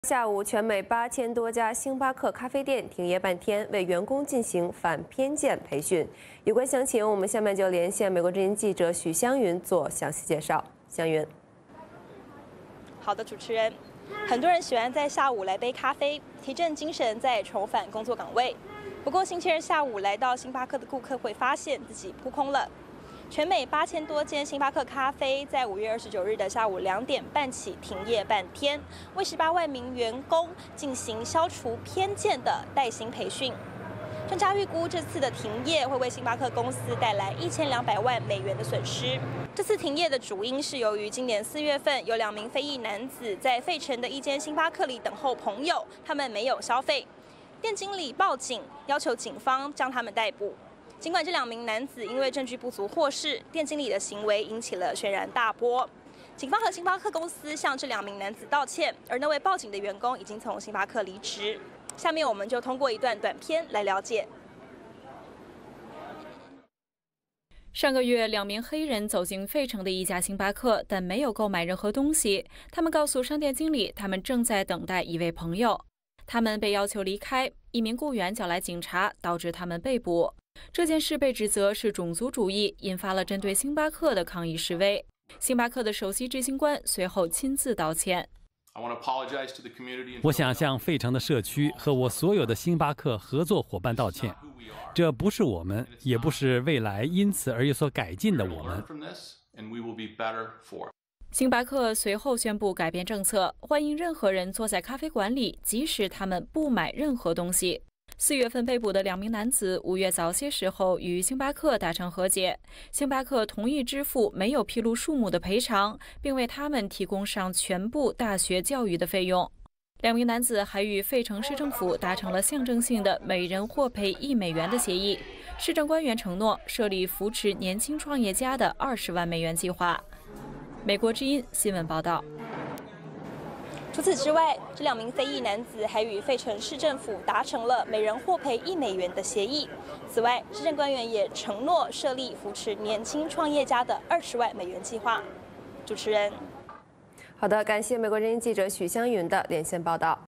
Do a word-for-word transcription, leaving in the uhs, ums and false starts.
下午，全美八千多家星巴克咖啡店停业半天，为员工进行反偏见培训。有关详情，我们下面就连线美国之音记者许湘云做详细介绍。湘云， 好的，主持人，很多人喜欢在下午来杯咖啡，提振精神，再重返工作岗位。不过星期日下午来到星巴克的顾客会发现自己扑空了。 全美八千多间星巴克咖啡在五月二十九日的下午两点半起停业半天，为十八万名员工进行消除偏见的带薪培训。专家预估，这次的停业会为星巴克公司带来一千两百万美元的损失。这次停业的主因是由于今年四月份有两名非裔男子在费城的一间星巴克里等候朋友，他们没有消费，店经理报警要求警方将他们逮捕。 尽管这两名男子因为证据不足获释，店经理的行为引起了轩然大波。警方和星巴克公司向这两名男子道歉，而那位报警的员工已经从星巴克离职。下面我们就通过一段短片来了解。 上个月，两名黑人走进费城的一家星巴克，但没有购买任何东西。他们告诉商店经理，他们正在等待一位朋友。他们被要求离开，一名雇员叫来警察，导致他们被捕。 这件事被指责是种族主义，引发了针对星巴克的抗议示威。星巴克的首席执行官随后亲自道歉。 我想向费城的社区和我所有的星巴克合作伙伴道歉。这不是我们，也不是未来因此而有所改进的我们。 星巴克随后宣布改变政策，欢迎任何人坐在咖啡馆里，即使他们不买任何东西。 四月份被捕的两名男子，五月早些时候与星巴克达成和解，星巴克同意支付没有披露数目的赔偿，并为他们提供上全部大学教育的费用。两名男子还与费城市政府达成了象征性的每人获赔一美元的协议。市政官员承诺设立扶持年轻创业家的二十万美元计划。美国之音新闻报道。 除此之外，这两名非裔男子还与费城市政府达成了每人获赔一美元的协议。此外，市政官员也承诺设立扶持年轻创业家的二十万美元计划。主持人， 好的，感谢美国之音记者许湘云的连线报道。